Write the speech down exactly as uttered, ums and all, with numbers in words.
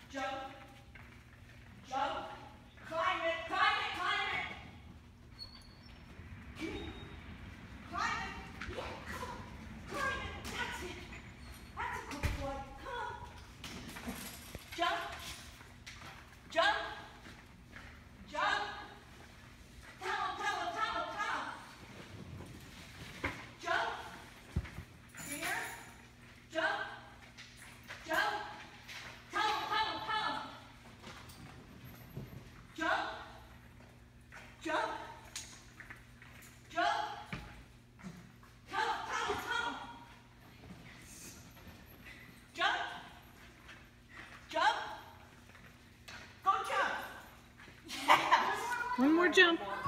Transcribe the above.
Jump. Jump. Climb it, climb it, climb it. Climb it. Yeah, come on. Climb it. That's it. That's a good boy. Come on. Jump. Jump. Jump. Tell him, tell him, tell him, tell him. Jump. Here. Jump. Jump. Tell him, tell him, tell him. Jump. Jump. Jump. Tell him, tell him, tell him. Jump. Jump. Go jump. Yes. One more jump.